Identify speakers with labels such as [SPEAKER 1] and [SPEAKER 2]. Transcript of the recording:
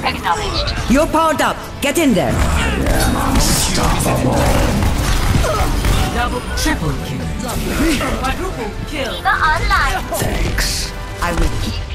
[SPEAKER 1] Acknowledged.
[SPEAKER 2] You're powered up. Get in there.
[SPEAKER 3] Double, triple kill. Quadruple kill.
[SPEAKER 1] Online.
[SPEAKER 4] Thanks.
[SPEAKER 2] I will keep